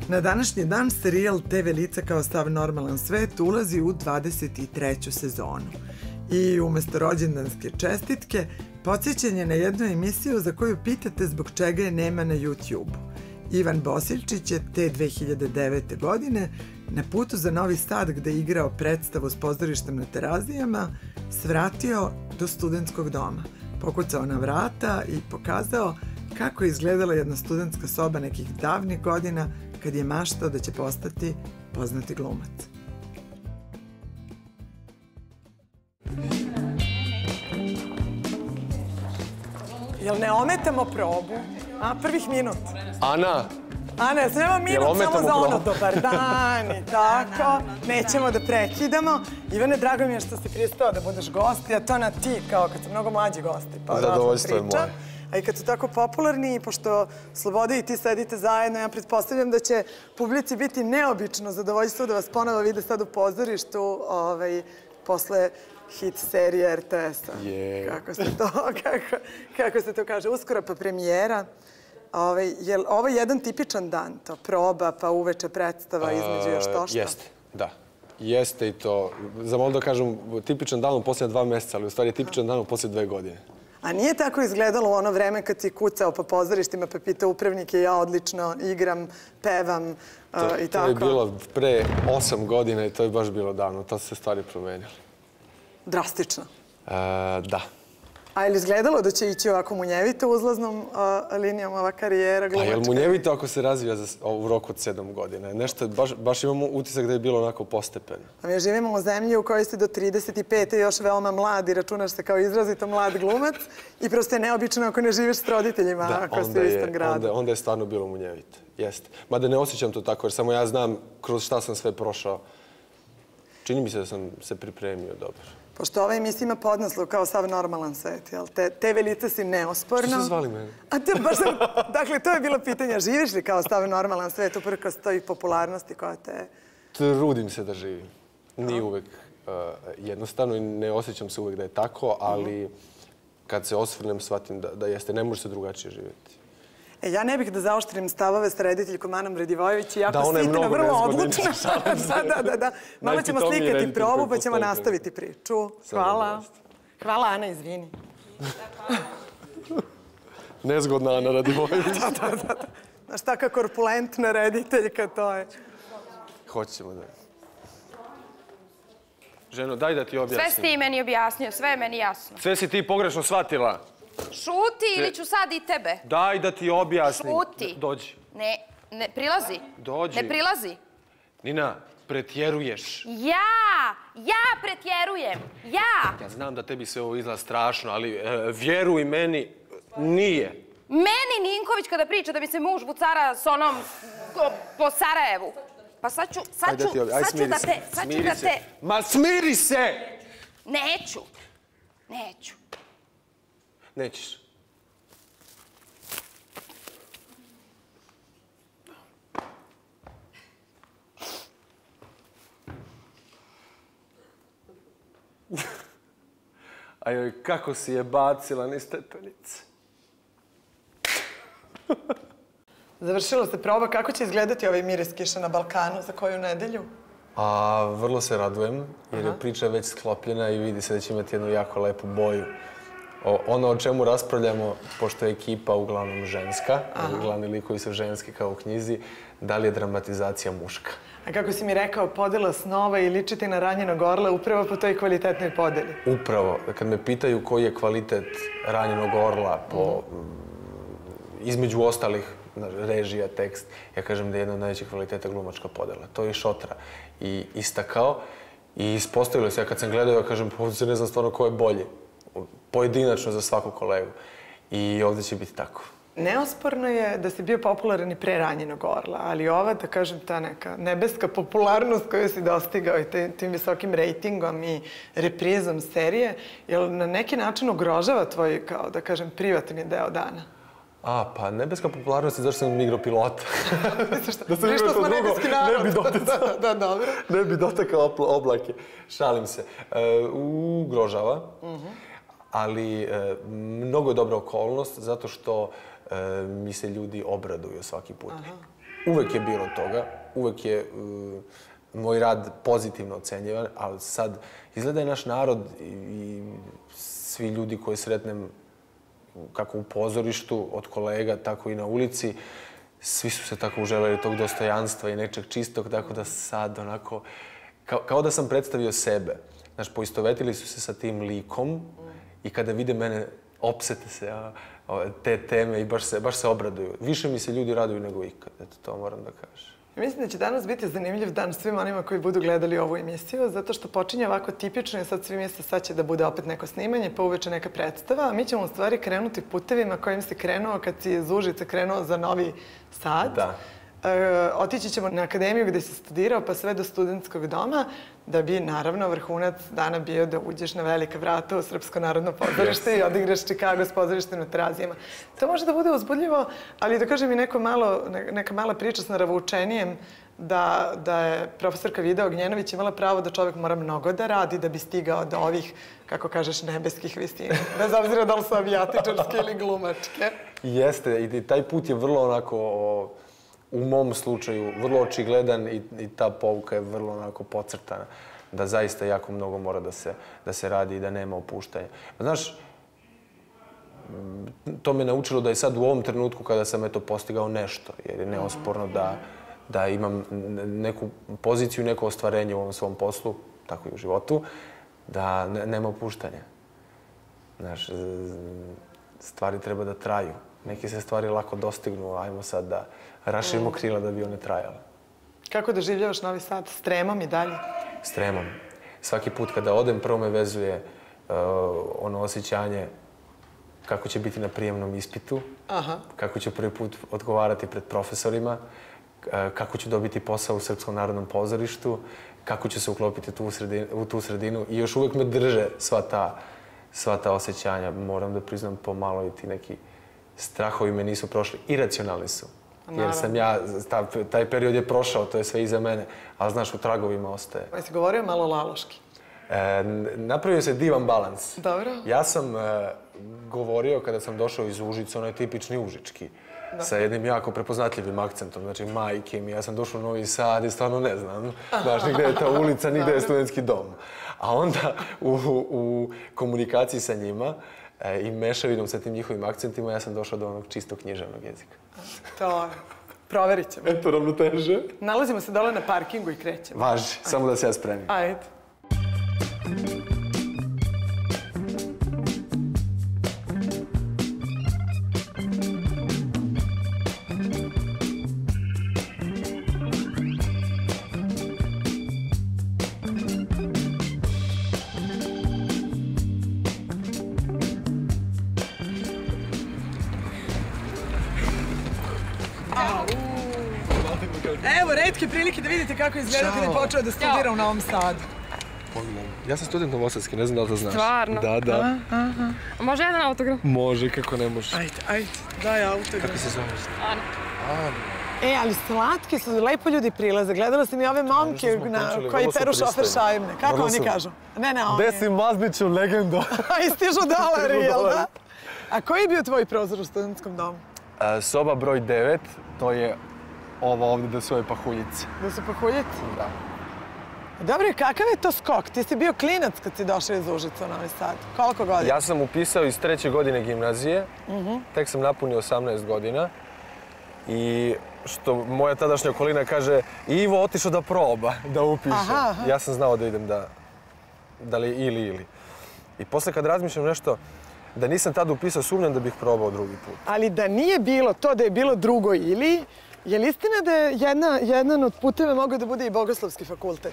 Na današnji dan serijal TV lica kao sav normalan svet ulazi u 23. sezonu. I umesto rođendanske čestitke, podsjećanje na jednu emisiju za koju pitate zbog čega je nema na YouTube-u. Ivan Bosiljčić je te 2009. godine na putu za Novi Sad, gde je igrao predstavu s pozorištem na Terazijama, svratio do studentskog doma. Pokucao na vrata i pokazao kako je izgledala jedna studentska soba nekih davnih godina kad je maštao da će postati poznati glumac. Jel ne ometamo probu? Prvih minut. Ana! Ana, snema minut samo za ono dobar dan i tako. Nećemo da prekidamo. Ivane, drago mi je što si pristao da budeš gost, a to na ti, kao kad su mnogo mlađi gosti. Zadovoljstvo je moje. A i kad su tako popularni i pošto Sloboda i ti sedite zajedno, ja pretpostavljam da će publici biti neobično zadovoljstvo da vas ponovo vide sad u pozorištu posle hit serije RTS-a. Kako se to kaže? Uskoro pa premijera. Je li ovo jedan tipičan dan? To proba, pa uveče predstava između još to što? Jeste, da. Jeste i to. Zamolio da kažem tipičan dan u posljednje 2 mjeseca, ali u stvari je tipičan dan u posljednje 2 godine. A nije tako izgledalo u ono vreme kad si kucao po pozorištima pa pitao upravnike ja odlično igram, pevam i tako? To je bilo pre 8 godina i to je baš bilo davno. To su se stvari promenili. Drastično? Da. A je li izgledalo da će ići ovako munjevito uzlaznom linijom ova karijera glumačka? A je li munjevito ako se razvija u roku od 7 godina? Nešto, baš imamo utisak da je bilo onako postepeno. A mi živimo u zemlji u kojoj si do 35. još veoma mlad i računaš se kao izrazito mlad glumac i prosto je neobično ako ne živiš s roditeljima, ako si u istom gradu. Onda je stvarno bilo munjevito. Jeste. Mada ne osjećam to tako, jer samo ja znam kroz šta sam sve prošao. Čini mi se da sam se pripremio dobro. Pošto ova emisija ima podnaslov kao sav normalan svet, jel? TV lica si neosporno. Što se zvali mene? Dakle, to je bilo pitanje. Živiš li kao sav normalan svet uprkos toj popularnosti koja te... Trudim se da živim. Nije uvek jednostavno i ne osjećam se uvek da je tako, ali kad se osvrnem shvatim da jeste. Ne može se drugačije živjeti. Ja ne bih da zaoštrim stavove sa rediteljkom Anom Redivojević, iako Sitina vrlo odlučna. Da. Malo ćemo slikati probu pa ćemo nastaviti priču. Hvala. Hvala, Ana, izvini. Nezgodna Ana Redivojević. Da. Znaš, taka korpulentna rediteljka, to je. Hoćemo da. Ženo, daj da ti objasnim. Sve si ti meni objasnio, sve je meni jasno. Sve si ti pogrešno shvatila. Šuti ili ću sad i tebe. Daj da ti objasnim. Šuti. Dođi. Ne prilazi. Dođi. Ne prilazi. Nina, pretjeruješ. Ja pretjerujem. Ja znam da tebi sve ovo izgleda strašno, ali vjeruj meni, nije. Meni Ninković kada priča da bi se muž vucara s onom po Sarajevu. Pa sad ću da te... Ma smiri se! Neću. Nećeš. A joj, kako si je bacila niz stepenice. Završila se proba. Kako će izgledati ovaj Miris kiše na Balkanu za koju nedelju? Vrlo se radujem, jer je priča već sklopljena i vidi se da će imati jednu jako lepu boju. Ono o čemu raspravljamo, pošto je ekipa uglavnom ženska, glavni likovi su ženski kao u knjizi, da li je dramatizacija muška? A kako si mi rekao, podela snova i ličiti na ranjenog orla upravo po toj kvalitetnoj podeli? Upravo. Kad me pitaju koji je kvalitet ranjenog orla po između ostalih režija, tekst, ja kažem da je jedna od najvećih kvaliteta glumačka podela. To je Šotra i istakao i ispostavilo se, ja kad sam gledao, ja kažem, ovdje se ne znam stvarno ko je bolji. Pojedinačno za svaku kolegu. I ovdje će biti tako. Neosporno je da si bio popularan i pre ranjenog orla, ali ova, da kažem, ta neka nebeska popularnost koju si dostigao i tim visokim rejtingom i reprizom serije, jel na neki način ugrožava tvoj, kao da kažem, privatni deo dana? Pa nebeska popularnost je zašto sam igrao pilota. Da sam igrao to drugo, ne bi dotakao. Da, dobro. Ne bi dotakao oblake. Šalim se. Ugrožava, ali mnogo je dobra okolnost zato što mi se ljudi obraduju svaki put. uvek je bilo toga, uvek je moj rad pozitivno ocenjivan, ali sad izgleda je naš narod i svi ljudi koje sretnem kako u pozorištu, od kolega, tako i na ulici, svi su se tako uželeli tog dostojanstva i nečeg čistog, tako da sad onako, kao da sam predstavio sebe. Znaš, poistovetili su se sa tim likom i kada vide mene, opsete se te teme i baš se obraduju. Više mi se ljudi raduju nego ikad, eto, to moram da kažem. Mislim da će danas biti zanimljiv dan svima onima koji budu gledali ovu emisiju, zato što počinje ovako tipično i sad svi misle sad će da bude opet neko snimanje, pa uveče neka predstava, a mi ćemo u stvari krenuti putevima kojim si krenuo kad si iz Užica krenuo za Novi Sad. Da. Otići ćemo na akademiju gde si studirao pa sve do studentskog doma, da bi naravno vrhunac dana bio da uđeš na velika vrata u Srpsko narodno pozorište i odigraš Chicago s pozorištem na Terazijama. To može da bude uzbudljivo, ali da kažem i neka mala priča s naravučenijem da je profesorka Vida Ognjenović imala pravo da čovjek mora mnogo da radi da bi stigao do ovih, kako kažeš, nebeskih vistina. Bez obzira da li su avijatičarske ili glumačke. Jeste, i taj put je vrlo onako, u mom slučaju, vrlo očigledan i ta pouka je vrlo onako pocrtana. Da zaista jako mnogo mora da se radi i da nema opuštanja. Znaš, to me naučilo da je sad u ovom trenutku kada sam eto postigao nešto, jer je neosporno da imam neku poziciju, neko ostvarenje u ovom svom poslu, tako i u životu, da nema opuštanja. Znaš, stvari treba da traju. Neke se stvari lako dostignu, ajmo sad da raširimo krila da bi one trajale. Kako doživljavaš Novi Sad? S tremom i dalje? S tremom. Svaki put kada odem, prvo me vezuje ono osjećanje kako će biti na prijemnom ispitu, kako ću prvi put odgovarati pred profesorima, kako ću dobiti posao u Srpskom narodnom pozorištu, kako ću se uklopiti u tu sredinu i još uvek me drže sva ta osjećanja. Moram da priznam pomalo i ti neki strahovi me nisu prošli. Iracionalni su. Jer sam ja, taj period je prošao, to je sve iza mene, ali znaš, u tragovima ostaje. Jesi govorio malo laloški? Napravio se divan balans. Dobro. Ja sam govorio kada sam došao iz Užica, onaj tipični užički, sa jednim jako prepoznatljivim akcentom, znači majke mi. Ja sam došao u Novi Sad i stvarno ne znam, znaš, nigde je ta ulica, nigde je studentski dom. A onda u komunikaciji sa njima i mešavinom sa tim njihovim akcentima, ja sam došao do onog čistog književnog jezika. To je. Proverit ćemo. Eto, ravnoteže. Nalazimo se dole na parkingu i krećemo. Važi, samo da se ja spremim. Ajde. Evo, retke prilike da vidite kako izgleda kad je počeo da studira u Novom Sadu. Ja sam student novosadski, ne znam da li to znaš. Stvarno? Da. Može jedan autograf? Može, kako ne može. Ajde, daj autograf. Kako se zoveš? Ana. Ali slatki su, lepo ljudi prilaze. Gledala sam i ove momke koji peru šofer šajbne. Kako oni kažu? Ne, oni. Gde si Mazniću legendo? I stižu dolari, jel da? A koji je bio tvoj prozor u studentskom domu? Soba broj 9, to je ovo ovdje da su ove pahuljice. Da su pahuljice? Da. Dobro, kakav je to skok? Ti si bio klinac kad si došao iz Užica u Novi Sad. Koliko godina? Ja sam upisao iz 3. godine gimnazije. Tek sam napunio 18 godina. I što moja tadašnja okolina kaže, Ivo otišao da proba, da upiše. Ja sam znao da idem da li ili. I posle kad razmišljam nešto, da nisam tada upisao, sumnjam da bih probao drugi put. Ali da nije bilo to da je bilo drugo ili, je li istina da je jedan od puteva mogao da bude i Bogoslovski fakultet?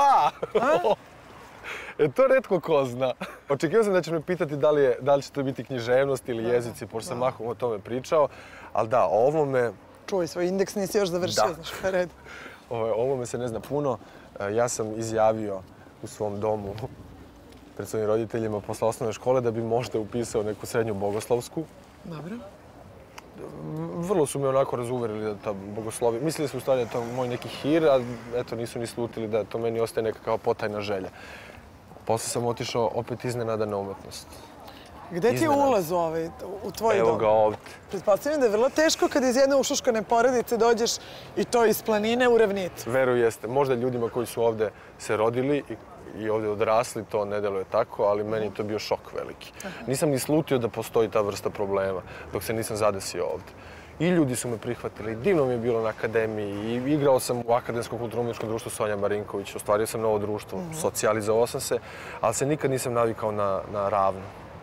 To retko ko zna. Očekivao sam da ćeš me pitati da li će to biti književnost ili jezici, pošto sam mahom o tome pričao. Ali da, ovo me... Čuj, svoj indeks nisi još završio, znaš, pa red. Ovo me se ne zna puno. Ja sam izjavio u svom domu pred svojim roditeljima posle osnovne škole da bi možda upisao neku srednju bogoslovsku. Dobro. Vrlo su me onako razuverili da ta bogoslovi... Mislili su u stvari da je to moj neki hir, a eto nisu ni slutili da to meni ostaje neka kao potajna želja. Posle sam otišao opet iznenada na umetnost. Gde ti je ulaz u tvoj dom? Evo ga ovdje. Pretpostavljam da je vrlo teško kada iz jedne ušuškane porodice dođeš i to iz planine u ravnicu. Veru jeste. Možda ljudima koji su ovdje se rodili i ovdje odrasli, to ne deluje tako, ali meni je to bio šok veliki. Nisam ni slutio da postoji ta vrsta problema dok se nisam zadesio ovdje. I ljudi su me prihvatili, divno mi je bilo na akademiji, i igrao sam u Akademskom kulturno-umjetničkom društvu Sonja Marinković, ostvario sam novo društvo, socijalizovao sam se, ali se nikad nisam navikao na ravno.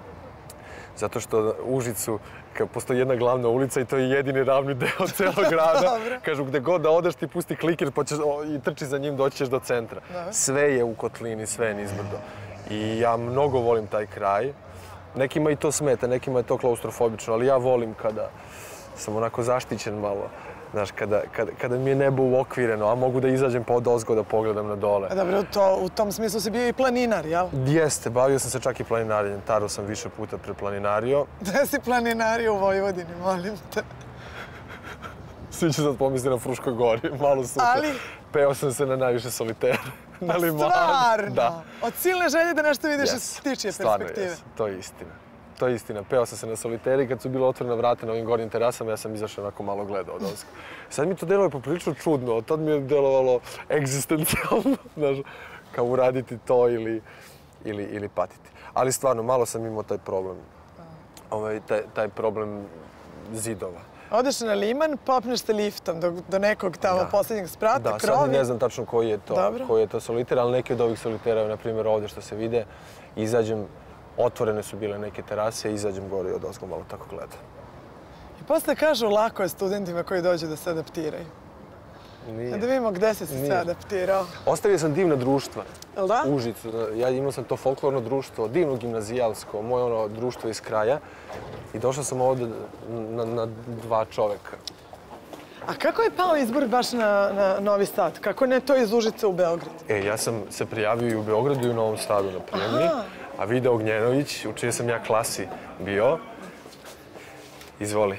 Zato što u Užicu postoji jedna glavna ulica i to je jedini ravni deo celog grada. Kažu, gde god da odeš ti pusti kliker i trči za njim, doći ćeš do centra. Sve je u kotlini, sve je nizbrdo. I ja mnogo volim taj kraj. Nekima i to smeta, nekima je to klaustrofobično, ali ja volim kada sam onako zaštićen malo. Znaš, kada mi je nebo uokvireno, a mogu da izađem pa odozgo da pogledam na dole. Dobro, u tom smislu si bio i planinar, jel? Jeste, bavio sam se čak i planinarenjem. Taro sam više puta preplaninario. Gde si planinario u Vojvodini, molim te? Svi će sad pomisli na Fruškoj gori, malo super. Ali? Peo sam se na najviše solitere. Na limanu. Stvarno? Da. Od silne želje da nešto vidiš iz ptičije perspektive. Stvarno, to je istina. To je istina. Peo sam se na soliteri, kad su bilo otvorena vrata na ovim gornjim terasama, ja sam izašao onako malo gledao od ozgo. Sad mi to deluje poprilično čudno, od tad mi je delovalo egzistencijalno, znaš, kao uraditi to ili patiti. Ali stvarno, malo sam imao taj problem. Taj problem zidova. Odeš na liman, popneš se liftom do nekog tamo posljednjeg sprata, krovi. Da, sad ne znam tačno koji je to soliter, ali neki od ovih solitera, na primjer ovdje što se vide, izađem, otvorene su bile neke terase, izađem gore i odozgo malo tako gledam. I posle kažu lako je studentima koji dođu da se adaptiraju. Nije. Da vidimo gde si se sve adaptirao. Ostavio sam divna društva. Jel da? Užicu. Ja imao sam to folklorno društvo, divno gimnazijalsko, moje društvo iz kraja. I došao sam ovdje na 2 čoveka. A kako je pao izbor baš na Novi Sad? Kako ne to iz Užica u Beograd? Ja sam se prijavio i u Beogradu i u Novom Sadu na prijemni. A Vida Ognjenović, u čijoj sam ja klasi bio, izvoli.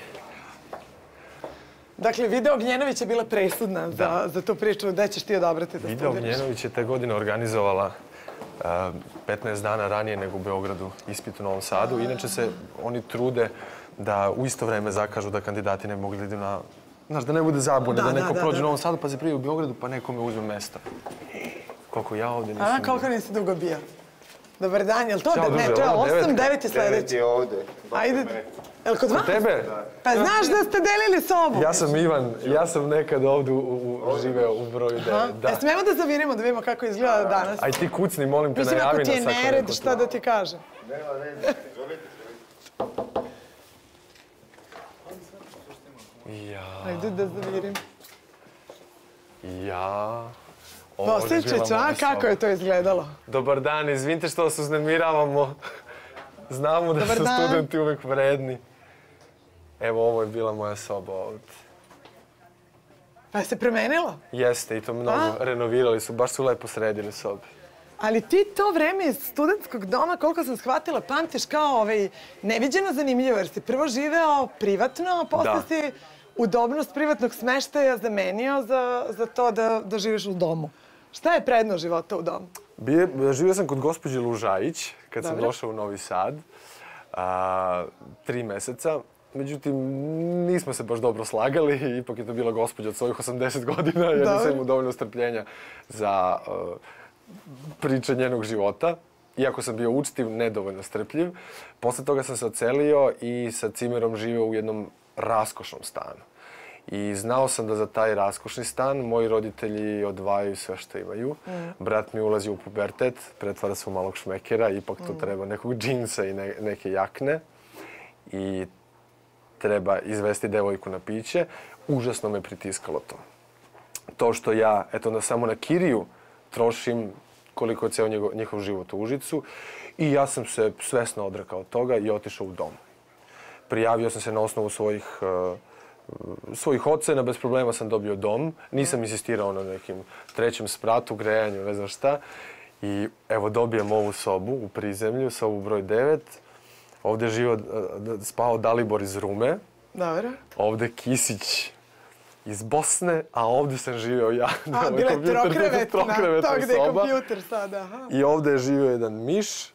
Dakle, Vida Ognjenović je bila presudna za tu priču. Gde ćeš ti odabrati da studiraš? Vida Ognjenović je te godine organizovala 15 dana ranije nego u Beogradu ispit u Novom Sadu. Inače se oni trude da u isto vreme zakažu da kandidati ne mogu da idu na... Znaš, da ne bude zabune, da neko prođe u Novom Sadu pa se prijavi u Beogradu pa nekome uzme mesto. Koliko ja ovdje nisam bio. Koliko nisi dugo bio? Dobar dan, je li to? Ne, to je 8, 9 je sljedeći. 9 je ovdje. Ajde. Je li kod vas? Kod tebe? Pa znaš da ste delili sobu? Ja sam Ivan, ja sam nekad ovdje živeo u broju 9. Smemo da zavirimo, da vidimo kako izgleda danas. Aj ti kucni, molim te, najavi nas. Mislim, ako ti je nered, šta da ti kažem? Nema. Ajde da zavirim. Bosničić, a kako je to izgledalo? Dobar dan, izvinite što vas uznemiravamo. Znamo da su studenti uvek vredni. Evo, ovo je bila moja soba ovdje. Pa je se promenilo? Jeste, i to mnogo. Renovirali su, baš su lepo sredili sobe. Ali ti to vreme iz studentskog doma, koliko sam shvatila, pamtiš kao neviđeno zanimljivo, jer si prvo živeo privatno, a posle si udobnost privatnog smeštaja zamenio za to da živiš u domu. Šta je prednost života u domu? Živio sam kod gospođe Lužajić kad sam došao u Novi Sad. 3 meseca. Međutim, nismo se baš dobro slagali. Ipak je to bila gospođa od svojih 80 godina. Ja nisam imao dovoljno strpljenja za priče njenog života. Iako sam bio učtiv, nedovoljno strpljiv. Posle toga sam se ocelio i sa cimerom živeo u jednom raskošnom stanu. I znao sam da za taj raskošni stan moji roditelji odvajaju sve što imaju. Brat mi ulazi u pubertet, pretvara se u malog šmekera, ipak to treba nekog džinsa i neke jakne. I treba izvesti devojku na piće. Užasno me pritiskalo to. To što ja, samo na kiriju trošim koliko je ceo njihov život u Užicu. I ja sam se svesno odrekao toga i otišao u dom. Prijavio sam se na osnovu svojih ocena, bez problema sam dobio dom. Nisam insistirao na nekim 3. spratu, grejanju, ne znam šta. I evo dobijem ovu sobu u prizemlju, sobu broj 9. Ovdje je spao Dalibor iz Rume. Dobro. Ovdje Kisić iz Bosne, a ovdje sam živio ja. Bila je trokrevetna, to gdje je kompjuter sada. I ovdje je živio jedan miš.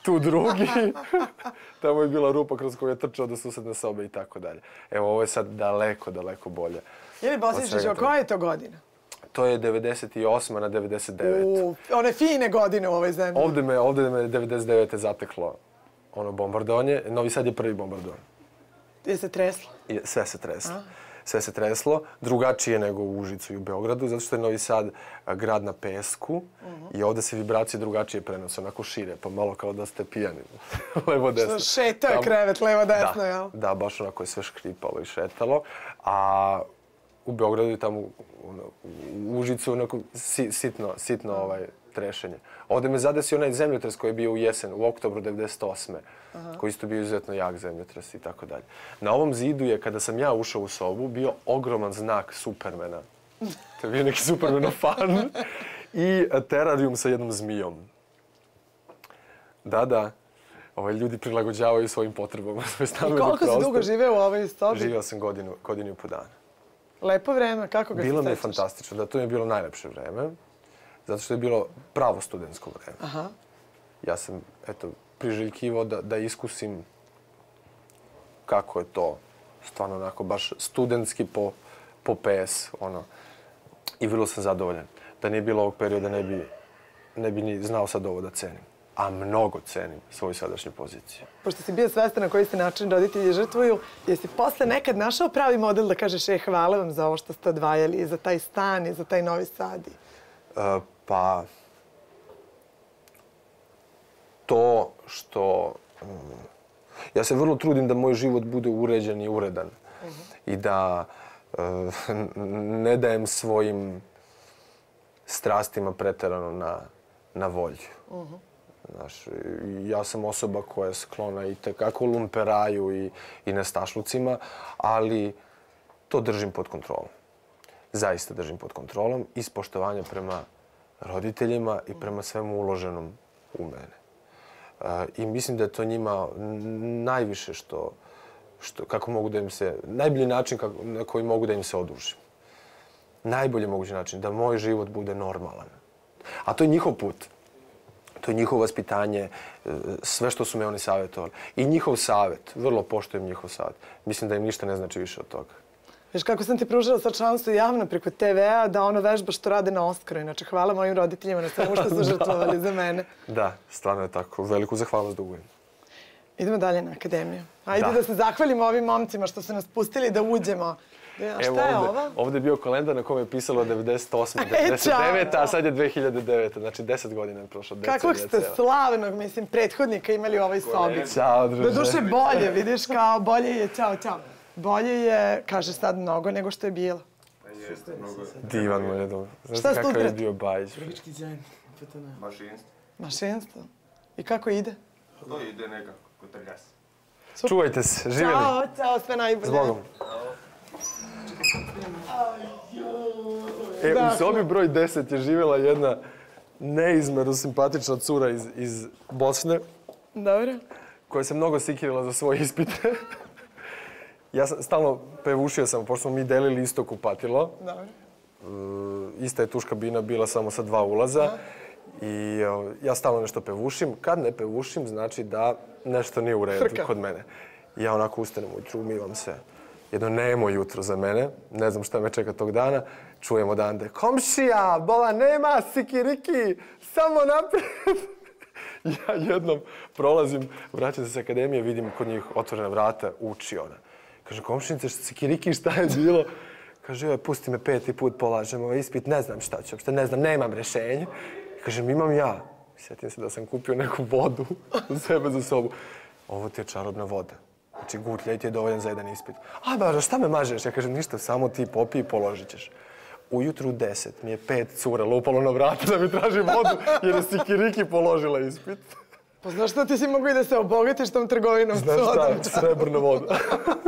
tu drugi. Tamo je bila rupa kroz koju je trčao do susedne sobe i tako dalje. Evo, ovo je sad daleko, daleko bolje. Ili Bosničić, koja je to godina? To je 98. na 99. One fine godine u ovoj zemlji. Ovde me 99. zateklo ono bombardovanje. Novi Sad je prvi bombardovan. Je se treslo? Sve se treslo. Sve se treslo. Drugačije nego u Užicu i u Beogradu, zato što je Novi Sad grad na pesku i ovde se vibracije drugačije prenose, onako šire, pa malo kao da ste pijani. Levo, desno. Šetao je krevet, levo, desno, jel? Da, baš onako je sve škripalo i šetalo. A u Beogradu i tamo u Užicu onako sitno trešenje. Ovde me zadesio onaj zemljotres koji je bio u jesen, u oktobru 98. Koji isto bio izuzetno jak zemljotres i tako dalje. Na ovom zidu je, kada sam ja ušao u sobu, bio ogroman znak Supermana. To je bio neki Supermanov fan. I terarijum sa jednom zmijom. Da. Ljudi prilagođavaju svojim potrebama. I koliko si dugo živeo u ovoj sobi? Živeo sam godinu i po dana. Lepo vreme, kako ga se sećaš? Bilo mi je fantastično, da to mi je bilo najlepše vreme. Zato što je bilo pravo studentsko vreme. Ja sam, priželjkivao da iskusim kako je to stvarno onako baš studentski po PS, I vrlo sam zadovoljan. Da nije bilo ovog perioda ne bi ni znao sad ovo da cenim. A mnogo cenim svoju sadašnju poziciju. Pošto si bio svestan na koji se način roditelji žrtvuju, jesi posle nekad našao pravi model da kažeš hvala vam za ovo što ste odvajali, i za taj stan, i za taj Novi Sad? Pa, to što... Ja se vrlo trudim da moj život bude uređen i uredan. I da ne dajem svojim strastima preterano na volju. Ja sam osoba koja je sklona i tekako lumperaju i nestašlucima, ali to držim pod kontrolom. Zaista držim pod kontrolom iz poštovanja prema roditeljima i prema svemu uloženom u mene. I mislim da je to njima najviše kako mogu da im se, najbolji način na koji mogu da im se odužim. Najbolji mogući način da moj život bude normalan. A to je njihov put. To je njihovo vaspitanje, sve što su me oni savjetovali. I njihov savjet, vrlo poštujem njihov savjet. Mislim da im ništa ne znači više od toga. Viš kako sam ti pružila sad šansu javno preko TV-a da vežba što rade na Oskaru. Inače, hvala mojim roditeljima na svemu što su žrtvovali za mene. Da, stvarno je tako. Veliku zahvalnost dugujem. Idemo dalje na akademiju. Ajde da se zahvalimo ovim momcima što su nas pustili da uđemo. A šta je ovo? Ovdje je bio kalendar na kome je pisalo 98. 99. a sad je 2009. Znači 10 godina je prošlo. Kakvog ste slavnog, prethodnika imali u ovoj sobi. Ćao, druže. Doduše bolje, vidiš, kao bolje je, ćao. Bolje je, kaže sad, mnogo nego što je bilo. Divan mu je dobro. Šta studirate? Kakav je bio Bajić. Prvički dizajn, mašinstvo. Mašinstvo? I kako ide? To ide nekako, kod trljas. Čuvajte se, živjeli. Ćao, sve najbolje. Zbogom. U sobi broj 10 je živjela jedna neizmerno simpatična cura iz Bosne. Dobro. Koja se mnogo sikirila za svoje ispite. Ja sam stalno pevušio sam, pošto smo mi delili isto kupatilo. Dobro. Ista je tuš kabina bila samo sa 2 ulaza. I ja stalno nešto pevušim. Kad ne pevušim, znači da nešto nije u redu kod mene. Ja onako ustanem ujutru, umivam se. Jedno nemo jutro za mene. Ne znam šta me čeka tog dana. Čujem odande, komšija, bola nema, sikiriki, samo naprijed. Ja jednom prolazim, vraćam se s akademije, vidim kod njih otvorena vrata, uči ona. Kaže, komšinice, sikiriki, šta je bilo? Kaže, pusti me 5. put, polažem ovaj ispit, ne znam šta ću, uopšte ne znam, nemam rešenje. Kažem, imam ja. Sjetim se da sam kupio neku vodu za sebe, za sobu. Ovo ti je čarobna voda. Znači, gutljaj ti je dovoljan za jedan ispit. A, baš, šta me mažeš? Ja kažem, ništa, samo ti popij i položit ćeš. Ujutru u 10 mi je 5 cura lupalo na vrata da mi traži vodu jer je sikiriki položila ispit. Pa znaš šta, ti si mogu i da se obogatiš tom trgovinom? Znaš šta, srebrna voda.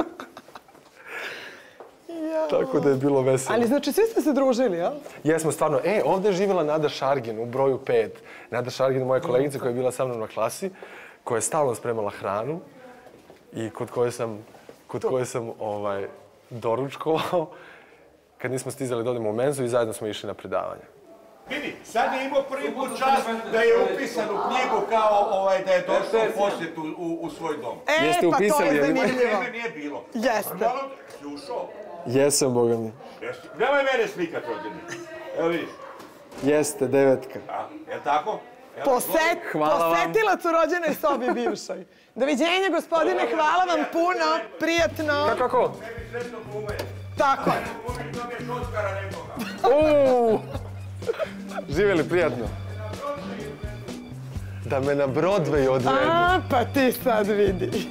Tako da je bilo veselo. Ali znači svi ste se družili, jel? Jesmo, stvarno. Ovdje je živjela Nada Šargin u broju 5. Nada Šargin, moja kolegica koja je bila sa mnom na klasi, koja je stalno spremala hranu i kod koje sam doručkovao kad nismo stizali da odemo u menzu i zajedno smo išli na predavanje. Vidi, sad je imao prvi put čast da je upisan u knjigu kao da je došao u posjetu u svoj dom. Pa to je zanimljivo. Nije bilo. Jeste. Malo slušao. Jesam, boga mi. Nemoj mene slikat rođeni. Evo vidiš. Jeste, 9. Je tako? Posetilac u rođenoj sobi bivšoj. Doviđenja, gospodine, hvala vam puno, prijatno. Kako? Tebi sretno glume. Tako je. Dobiješ Oskara nekoga. Živjeli, prijatno. Da me na Broadway odvedu. Pa ti sad vidi.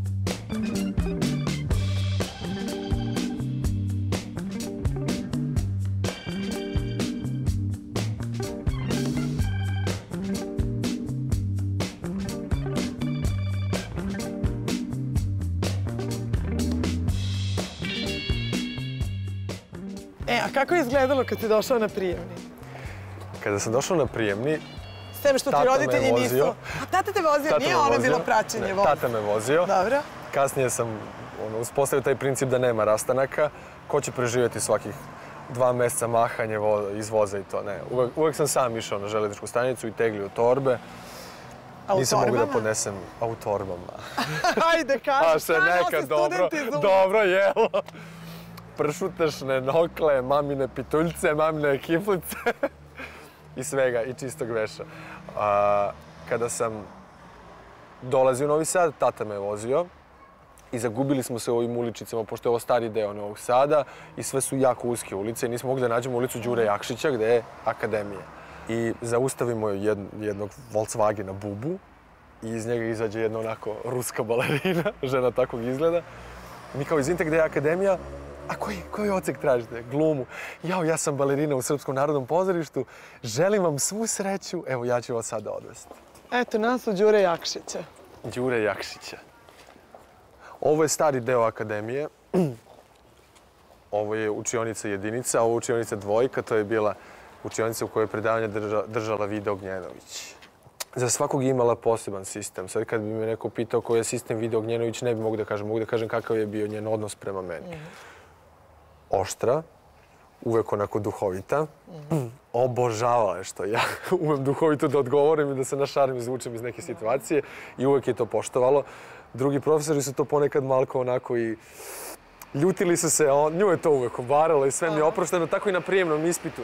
A kako je izgledalo kad si došao na prijemni? Kada sam došao na prijemni, S tem što ti roditelji nisu... A tata te vozio, nije ono bilo praćenje voza? Tata me vozio. Dobro. Kasnije sam uspostavio taj princip da nema rastanaka. Ko će preživjeti svakih 2 mjeseca mahanje iz voza i to? Ne. Uvijek sam sam išao na željezničku stanicu i teglio torbe. Nisam mogu da podnesem u torbama. Ajde, kaži, šta nose studenti zub? Dobro, jelo. Pršutešne nokle, mamine pituljce, mamine kiflice i svega, i čistog veša. Kada sam dolazio u Novi Sad, tata me vozio i zagubili smo se u ovim uličicama, pošto je ovo stari deo Novog Sada i sve su jako uske ulice i nismo mogli da nađemo ulicu Đure Jakšića gde je akademija. I zaustavimo jednog Volkswagena Bubu i iz njega izađe jedna onako ruska balerina, žena takvog izgleda. Mi kao, izvinite, gde je akademija? A koji odsek tražite? Glumu. Ja sam balerina u Srpskom narodnom pozorištu. Želim vam svu sreću. Evo, ja ću vas sada odvesti. Eto, nas u Đure Jakšića. Đure Jakšića. Ovo je stari deo akademije. Ovo je učionica jedinica, ovo je učionica dvojka. To je bila učionica u kojoj je predavanje držala Vida Ognjenović. Za svakog je imala poseban sistem. Sad kad bi me neko pitao koji je sistem Vida Ognjenović, ne bi mogu da kažem. Mogu da kažem kakav je bio njen odnos prema meni. Oštra, uvek onako duhovita. Obožavala je što ja umem duhovito da odgovorim i da se našarim i izvučem iz neke situacije i uvek je to poštovalo. Drugi profesori su to ponekad malko onako i ljutili su se, a nju je to uvek obaralo i sve mi je oprošteno, tako i na prijemnom ispitu.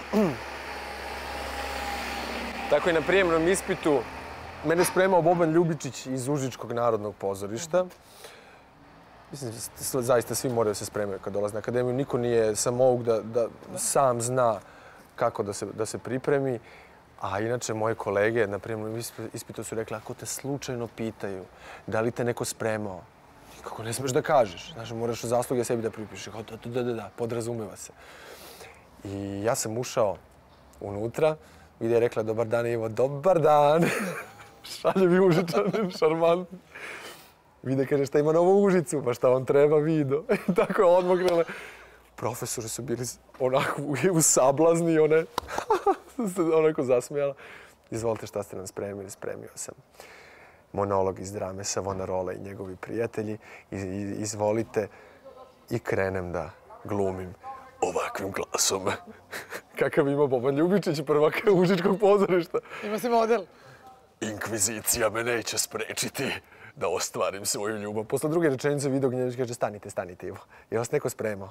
Tako i na prijemnom ispitu mene spremao Boban Ljubičić iz Užičkog narodnog pozorišta. Mislim, zaista svi moraju se spremaju kad dolaze na akademiju. Niko nije samouk da sam zna kako da se pripremi. A inače, moje kolege na prijemnom ispitu su rekli, ako te slučajno pitaju da li te neko spremao, kako ne smeš da kažeš. Znaš, moraš zasluge sebi da pripišeš. Da, podrazumeva se. I ja sam ušao unutra, Vida je rekla, dobar dan, Ivo, dobar dan. Šaljevi Užičanin, šarmantni. Vida kaže, šta ima novu Užicu? Pa šta vam treba, Vido? I tako je odmognele. Profesori su bili onako u sablazni i one se onako zasmijala. Izvolite, šta ste nam spremili? Spremio sam monolog iz drame Savonarola i njegovi prijatelji. Izvolite. I krenem da glumim ovakvim glasom. Kakav ima Boban Ljubičić, prvak Užičkog pozorišta. Ima si model. Inkvizicija me neće sprečiti da ostvarim svoju ljubav. Posle druge rečenice Vida Ognjenović kaže, stanite, Ivo. Je vas neko spremao?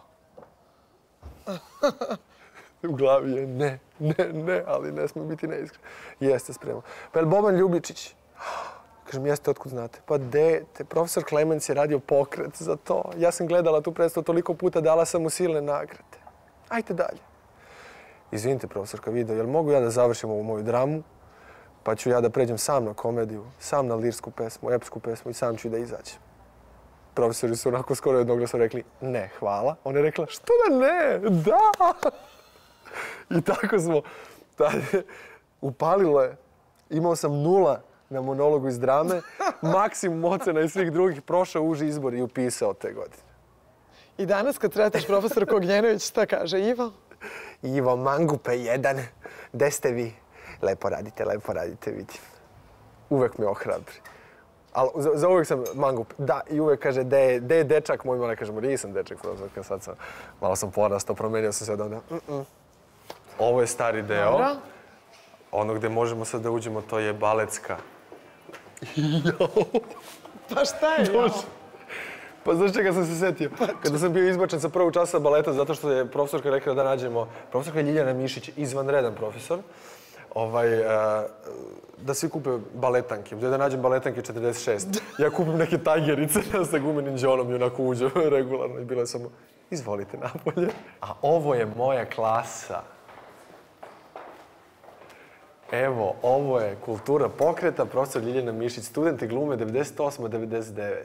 U glavi je ne, ali ne smije biti neiskren. Jeste spremao. Pa je li Boban Ljubičić? Kažem, jeste, otkud znate? Pa dete, profesor Klemenc je radio pokret za to. Ja sam gledala tu predstavu toliko puta, dala sam mu silne nagrade. Ajte dalje. Izvinite, profesorka Vida, jel mogu ja da završim ovu moju dramu? Pa ću ja da pređem sam na komediju, sam na lirsku pesmu, epsku pesmu i sam ću da izađem. Profesori su onako skoro jednoglasno rekli, ne, hvala. Ona je rekla, što da ne? Da! I tako smo upalilo je. Imao sam 0 na monologu iz drame, maksimum ocena i svih drugih, prošao uži izbor i upisao te godine. I danas kad sreteš profesor Ognjenović, šta kaže Ivo? Ivo, mangupe 1, gde ste vi? Lepo radite, vidim. Uvek me ohrabri. Ali za uvek sam mangup. Da, i uvek kaže, gde je dečak moj? Mala kažemo, nisam dečak, sad sam, malo sam porastao, promenio sam se od onda. Ovo je stari deo. Ono gde možemo sad da uđemo, to je baletska. Pa šta je jao? Pa znaš čega sam se setio? Kada sam bio izbačen sa prvog časa baleta, zato što je profesorka rekla da nađemo, profesorka Ljiljana Mišić, izvanredan profesor, da svi kupe baletanke. Da nađem baletanke 46. Ja kupim neke tajgerice sa gumenim đonom i onako uđem regularno. I bilo je samo, izvolite napolje. A ovo je moja klasa. Evo, ovo je kultura pokreta, profesor Ljiljana Mišić, studenti glume 98-99.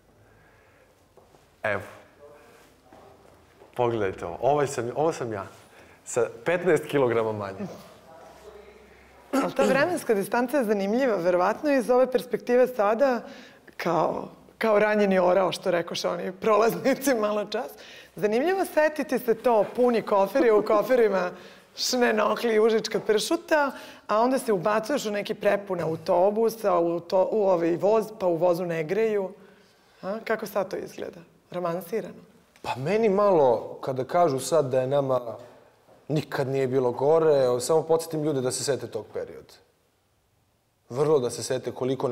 Evo. Pogledajte ovo. Ovo sam ja. Sa 15 kilograma manje. Ali ta vremenska distanca je zanimljiva, verovatno iz ove perspektive sada, kao ranjeni orao, što rekoše oni prolaznici malo čas. Zanimljivo setiti se to, puni koferi, u koferima šne nokli i užička pršuta, a onda se ubacuješ u neki prepun autobus, u ovaj voz, pa u vozu ne greju. Kako sad to izgleda? Romansirano? Pa meni malo, kada kažu sad da je nama nikad nije bilo gore, samo podsjetim ljude da se sete tog perioda. Vrlo da se sete koliko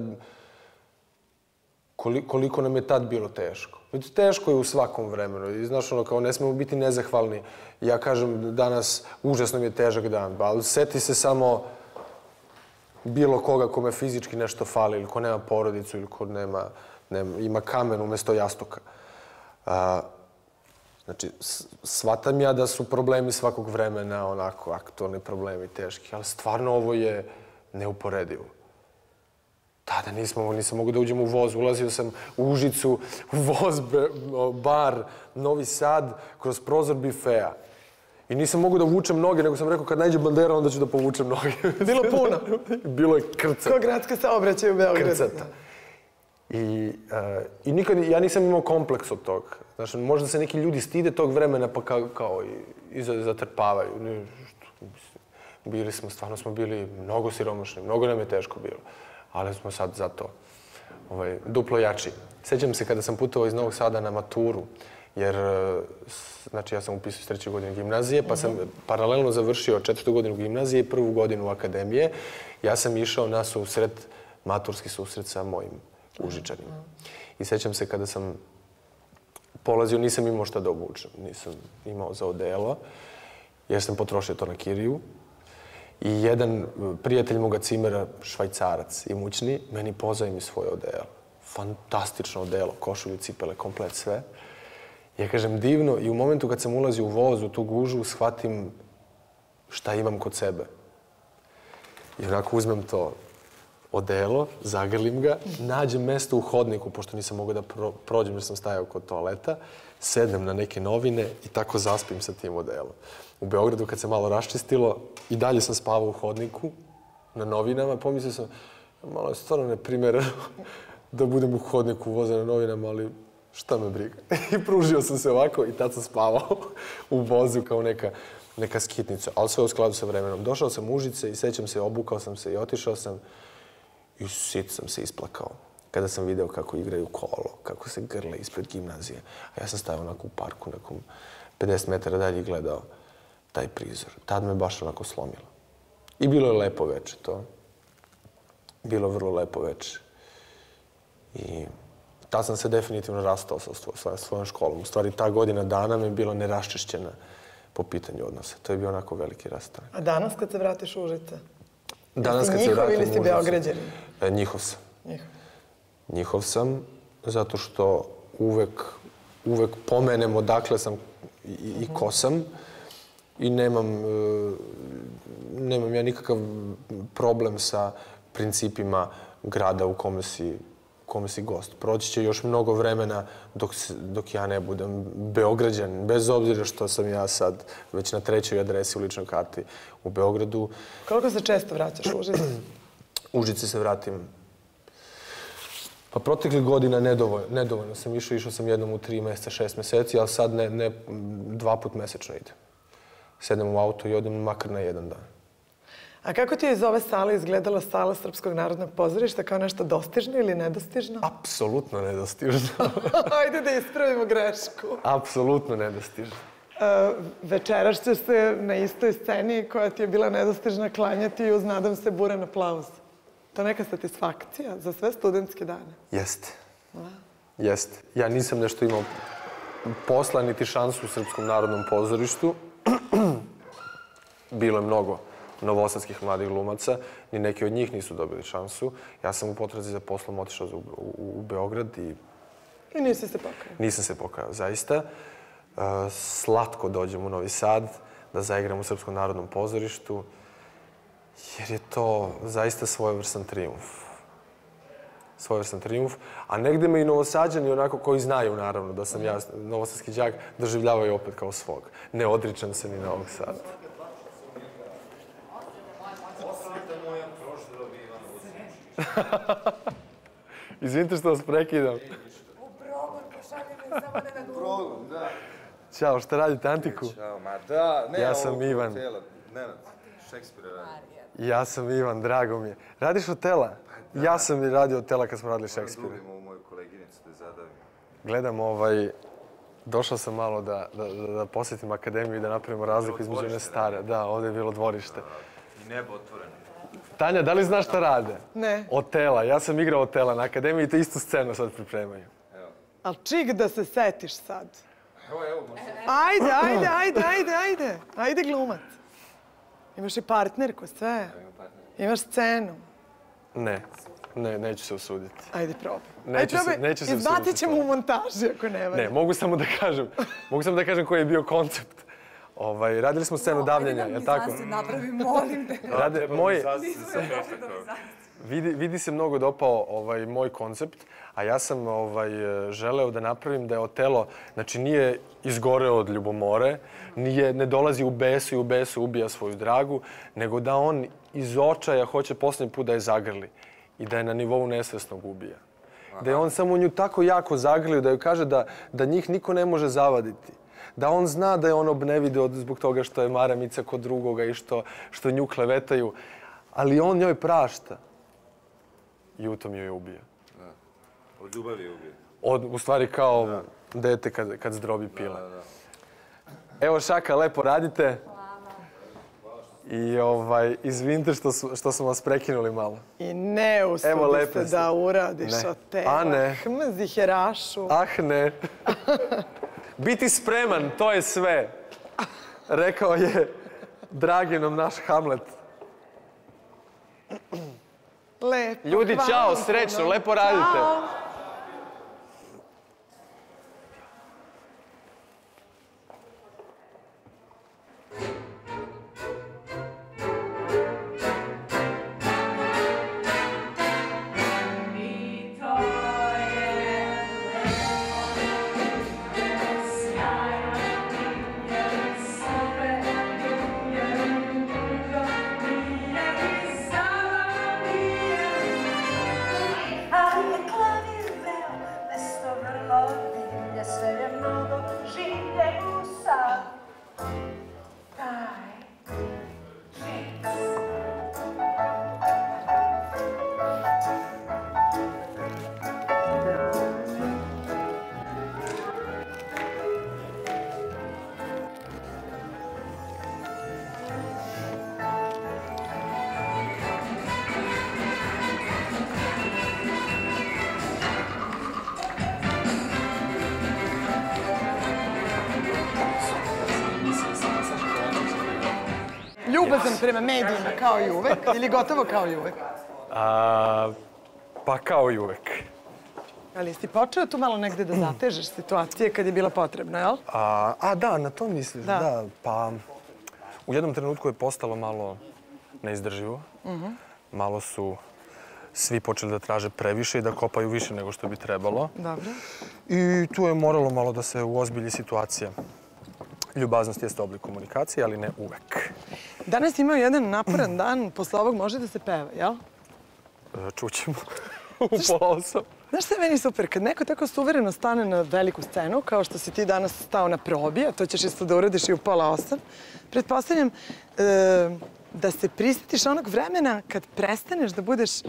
nam je tad bilo teško. Teško je u svakom vremenu. I znaš, ono, kao ne smemo biti nezahvalni. Ja kažem danas, užasno mi je težak dan, ali seti se samo bilo koga kome fizički nešto fali, ili ko nema porodicu, ili ko ima kamen umjesto jastuka. Znači, shvatam ja da su problemi svakog vremena onako aktualni problemi, teški, ali stvarno ovo je neuporedivo. Tada nisam mogu da uđem u voz, ulazio sam u Užicu, u voz, bar, Novi Sad, kroz prozor bifea. I nisam mogu da vučem noge, nego sam rekao kad nađe bandera, onda ću da povučem noge. Bilo puno. Bilo je krcata. Ko gradska saobraćaj u Beogradu. Krcata. I nikad, ja nisam imao kompleks od toga. Znaš, možda se neki ljudi stide tog vremena pa kao i zatrpavaju. Stvarno smo bili mnogo siromašni, mnogo nam je teško bilo. Ali smo sad zato duplo jači. Sećam se kada sam putovao iz Novog Sada na maturu, jer znači ja sam upisao 3. godinu gimnazije, pa sam paralelno završio 4. godinu gimnazije i 1. godinu akademije. Ja sam išao na susret, maturski susret sa mojim Užičanima. I sećam se kada sam polazio, nisam imao šta da obučem. Nisam imao za odelo, jer sam potrošio to na kiriju. I jedan prijatelj moga cimera, Švajcarac, imućni, meni pozajmi svoje odelo. Fantastično odelo, košulju, cipele, komplet sve. Ja kažem divno i u momentu kad sam ulazio u voz, u tu gužu, shvatim šta imam kod sebe. I onako uzmem to odelo, zagrlim ga, nađem mesto u hodniku, pošto nisam mogao da prođem jer sam stajao kod toaleta, sednem na neke novine i tako zaspim sa tim odelom. U Beogradu, kad se malo raščistilo, i dalje sam spavao u hodniku, na novinama, pomislio sam, malo je stvarno neprimereno da budem u hodniku voza na novinama, ali šta me briga. I pružio sam se ovako i tad sam spavao u vozu kao neka skitnica, ali sve u skladu sa vremenom. Došao sam u Užice i sećam se, obukao sam se i otišao sam i sit sam se isplakao. Kada sam video kako igraju kolo, kako se grle ispred gimnazije. A ja sam stavio onako u parku, nekom 50 metara dalje i gledao taj prizor. Tad me baš onako slomilo. I bilo je lepo veče to. Bilo vrlo lepo veče. I tad sam se definitivno rastao sa svojom školom. U stvari, ta godina dana mi je bila neraščišćena po pitanju odnosa. To je bio onako veliki rastanak. A danas kad se vratiš u Užice? Danas kad se njihov vratim ili si Beograđanin? Njihov sam. Njihov sam, zato što uvek pomenem odakle sam i ko sam. I nemam ja nikakav problem sa principima grada u kome si gost. Proći će još mnogo vremena dok ja ne budem Beograđan, bez obzira što sam ja sad već na 3. adresi u ličnoj karti u Beogradu. Koliko se često vraćaš u Užice? U Užice se vratim. Pa proteklih godina nedovoljno sam išao sam jednom u 3 mjeseca, 6 mjeseci, ali sad ne 2 put mesečno idem. Sedem u auto i odem makar na 1 dan. A kako ti je iz ove sale izgledala sala Srpskog narodnog pozorišta? Kao nešto dostižno ili nedostižno? Apsolutno nedostižno. Ajde da ispravimo grešku. Apsolutno nedostižno. večeras ćeš se na istoj sceni koja ti je bila nedostižna klanjati uz, nadam se, buran aplauz. To je neka satisfakcija za sve studentske dane. Jeste. Jeste. Ja nisam nešto imao posla niti šansu u Srpskom narodnom pozorištu. Bilo je mnogo novosadskih mladih glumaca, ni neki od njih nisu dobili šansu. Ja sam u potrazi za poslom otišao u Beograd i... I nisi se pokajao? Nisam se pokajao, zaista. Slatko dođem u Novi Sad da zaigram u Srpskom narodnom pozorištu, jer je to zaista svojevrstan trijumf. Svojevrstan trijumf, a negde me i Novosađani, onako koji znaju, naravno, da sam ja novosadski đak, doživljavaju opet kao svog. Ne odričem se ni Novog Sada. Izvinite što vas prekidam. U progon, pošalje me samo ne na Progon, da. Ćao, šta radite, Antiku? Ćao, ma da, ne, Ja sam Ivan. Nenad, Šekspira radi. Ja sam Ivan, drago mi je. Radiš Otela? Ja sam i radio Otela kad smo radili Šekspira. Moram dugim u moju koleginicu da zadavim. Gledam došao sam malo da posjetim akademiju i da napravimo razliku između one stare. Da, ovdje je bilo dvorište. I nebo otvoreno. Tanja, da li znaš šta rade? Ne. Otela. Ja sam igrao Otela na akademiji i te istu scenu sad pripremaju. Ali čik da se setiš sad. Evo, možda. Ajde. Ajde, glumac. Imaš i partnerku, sve. Imaš scenu. Ne, neću se usuditi. Ajde, probaj. Neću se usuditi. Izbacit ćemo u montaži ako ne valja. Ne, mogu samo da kažem koji je bio koncept. Radili smo scenu davljenja, je li tako? Ajde da mi napravi, molim te. Vidi se mnogo dopao moj koncept, a ja sam želeo da napravim da je Otelo, znači nije izgoreo od ljubomore, ne dolazi u besu i u besu ubija svoju dragu, nego da on iz očaja hoće posljednji put da je zagrli i da je na nivou nesvesnog ubija. Da je on samo nju tako jako zagrlio da joj kaže da njih niko ne može zavaditi. Da on zna da je on obnevideo zbog toga što je maramica kod drugoga i što nju klevetaju, ali on njoj prašta. I u tom joj je ubio. Od ljubavi je ubio. U stvari kao dete kad zdrobi pile. Evo Šaka, lepo radite. I izvinite što smo vas prekinuli malo. I ne usudi se da uradiš Otela. A ne. Ziherašu. Ah ne. Biti spreman, to je sve. Rekao je Draginom naš Hamlet. Lepo. Ljudi, čao, srećno, lepo radite. Ljubazan prema medijima kao i uvek ili gotovo kao i uvek? Pa kao i uvek. Ali si počeo tu malo negde da zatežeš situacije kad je bila potrebna, jel? Da, na to misliš, da. Pa u jednom trenutku je postalo malo neizdrživo. Malo su svi počeli da traže previše i da kopaju više nego što bi trebalo. Dobro. I tu je moralo malo da se uozbilji situacija. Ljubaznost jeste oblik komunikacije, ali ne uvek. Danas imao jedan naporan dan, posle ovog može da se peva, jel? Čućemo u pola 8. Znaš što je meni super? Kad neko tako suvereno stane na veliku scenu, kao što si ti danas stao na probi, a to ćeš isto da uradiš i u pola 8, pretpostavljam da se prisjetiš onog vremena kad prestaneš da budeš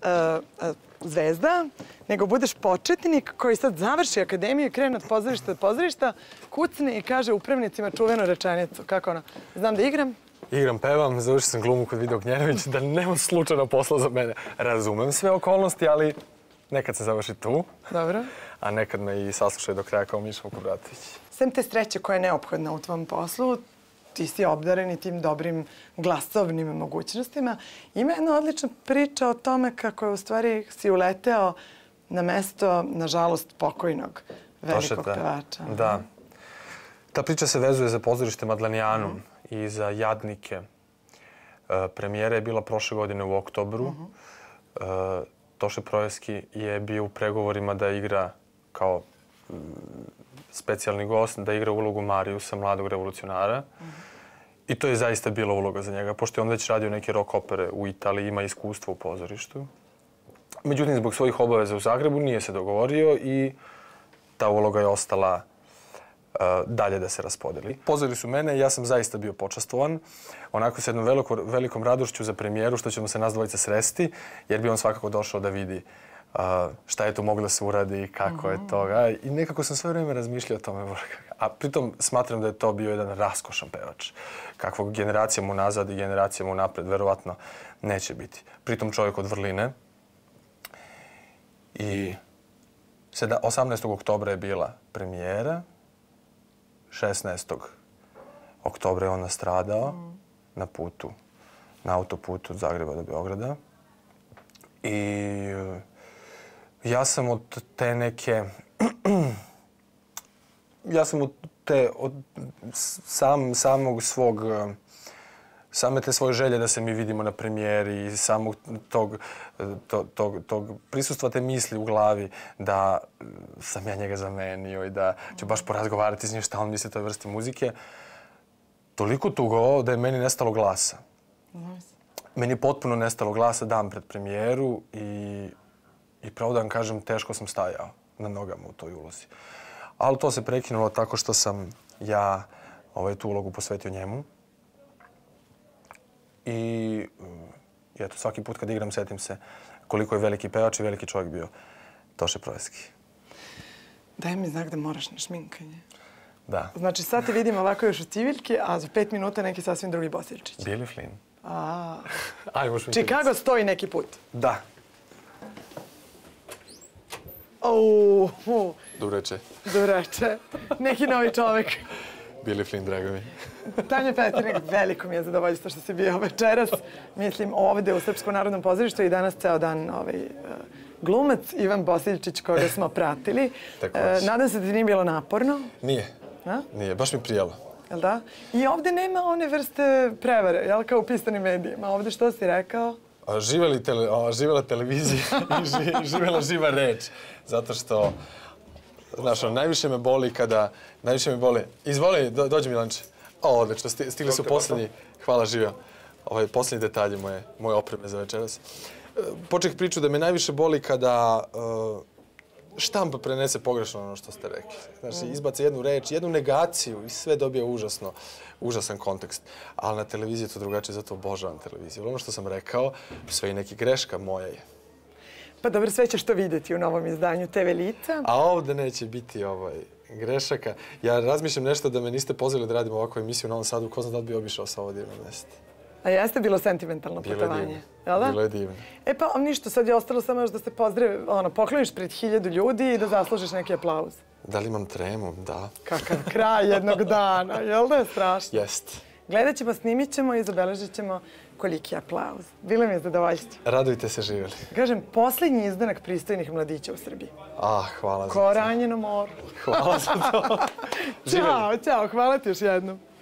zvezda, nego budeš početnik koji sad završi akademiju i krene od pozorišta do pozorišta, kucne i kaže upravnicima čuvenu rečenicu. Kako ono? Znam da igram? Igram, pevam, završio sam glumu kod Video Gnjenović, da nema slučajno posla za mene. Razumem sve okolnosti, ali nekad se završi tu. Dobro. A nekad me i saslušaju do kraja kao Miša Vukobratović. Sem te sreće koja je neophodna u tvom poslu, ti si obdaren i tim dobrim glasovnim mogućnostima. Ima jedna odlična priča o tome kako je u stvari si uleteo na mesto, nažalost, pokojnog velikog pevača. Da. Ta priča se vezuje za pozorište Madlenijanum i za Jadnike. Premijera je bila prošle godine u oktobru. Toše Projeski je bio u pregovorima da igra kao specijalni gost, da igra ulogu Marijusa, mladog revolucionara. I to je zaista bila uloga za njega, pošto je on već radio neke rock opere u Italiji, ima iskustvo u pozorištu. Međutim, zbog svojih obaveza u Zagrebu nije se dogovorio i ta uloga je ostala dalje da se raspodeli. Pozvali su mene i ja sam zaista bio počastvovan. Onako sa jednom velikom radošću za premijeru, što ćemo se nas dvojica sresti, jer bi on svakako došao da vidi šta je tu moglo da se uradi i kako je toga. I nekako sam sve vrijeme razmišljao o tome. A pritom smatram da je to bio jedan raskošan pevač. Kakvog generacijama unazad i generacijama unapred verovatno neće biti. Pritom čovjek od vrline. I 18. oktobra je bila premijera. 16. oktobra je on nastradao na putu, na autoputu od Zagreba do Beograda. I ja sam od te neke... Ja sam same te svoje želje da se mi vidimo na premijeri i samog tog prisustva te misli u glavi da sam ja njega zamenio i da ću baš porazgovarati s njim šta on misli o toj vrsti muzike, toliko tugovao da je meni nestalo glasa. Meni je potpuno nestalo glasa dan pred premijeru i pravo da vam kažem, teško sam stajao na nogama u toj ulozi. Ali to se prekinulo tako što sam ja tu ulogu posvetio njemu. I eto, svaki put kad igram, setim se koliko je veliki pevač i veliki čovjek bio Toše Projeski. Daj mi znak da moraš na šminkanje. Da. Znači sad te vidim ovako još u civiljki, a za 5 minuta neki sasvim drugi Bosiljčić. Billy Flynn. Ajmo šminkanje. Chicago stoji neki put. Da. Dobreče. Dobreče. Neki novi čovjek. Billy Flynn, drago mi. Tanja Petrinik, veliko mi je zadovoljstvo što si bio večeras. Mislim, ovde u Srpskom narodnom pozorištu i danas ceo dan glumac Ivan Bosiljčić koga smo pratili. Nadam se da ti nije bilo naporno. Nije. Nije, baš mi prijelo. Jel da? I ovde nema one vrste prevare, jel, kao u pisanim medijima. Ovde što si rekao? Živela televizija i živela živa reč. Zato što, znaš, najviše me boli kada... Izvoli, dođi Milanče. Odlično, stigli su posljednji, hvala živio, posljednji detalji moje opreme za večeras. Počeh priču da me najviše boli kada štampa prenese pogrešno ono što ste rekli. Znači, izbace jednu reč, jednu negaciju i sve dobije užasan kontekst. Ali na televiziji je to drugačije, zato obožavam televiziju. Ono što sam rekao, sve i neki greška moja je. Pa dobro, sve ćeš to vidjeti u novom izdanju TV Lica. A ovdje neće biti grešaka. Ja razmišljam nešto da me niste pozvali da radim ovakvu emisiju u Novom Sadu. Ko zna da li bi obišao sa ovo divno mjesto? A jeste bilo sentimentalno putovanje? Bilo je divno. E pa ništa, sad je ostalo samo još da se pokloniš pred 1000 ljudi i da zaslužiš neki aplauz. Da li imam tremu? Da. Kakav kraj jednog dana, jel da je strašno? Jest. Gledat ćemo, snimit ćemo i zabeležit ćemo koliki aplauz. Bilo mi je zadovoljstvo. Radujte se, živjeli. Kažem, posljednji izdanak pristojnih mladića u Srbiji. Hvala za to. Ko ranjeno moru. Hvala za to. Ćao, hvala ti još jednom.